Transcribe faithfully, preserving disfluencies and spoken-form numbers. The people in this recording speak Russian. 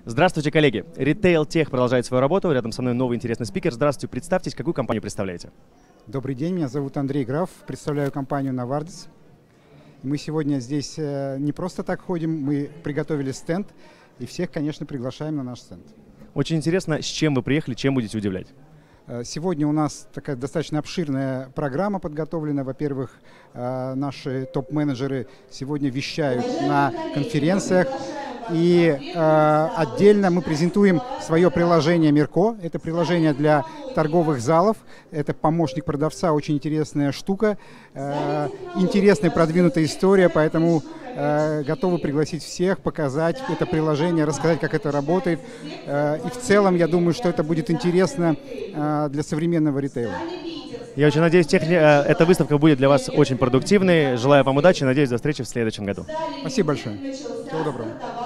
Здравствуйте, коллеги. Retail Tech продолжает свою работу. Рядом со мной новый интересный спикер. Здравствуйте, представьтесь, какую компанию представляете? Добрый день, меня зовут Андрей Граф, представляю компанию Novartis. Мы сегодня здесь не просто так ходим, мы приготовили стенд и всех, конечно, приглашаем на наш стенд. Очень интересно, с чем вы приехали, чем будете удивлять? Сегодня у нас такая достаточно обширная программа подготовлена. Во-первых, наши топ-менеджеры сегодня вещают на конференциях. И э, отдельно мы презентуем свое приложение Мирко. Это приложение для торговых залов. Это помощник продавца, очень интересная штука. Э, интересная продвинутая история, поэтому э, готовы пригласить всех, показать это приложение, рассказать, как это работает. Э, и в целом, я думаю, что это будет интересно э, для современного ритейла. Я очень надеюсь, техни... эта выставка будет для вас очень продуктивной. Желаю вам удачи, надеюсь, до встречи в следующем году. Спасибо большое. Всего доброго.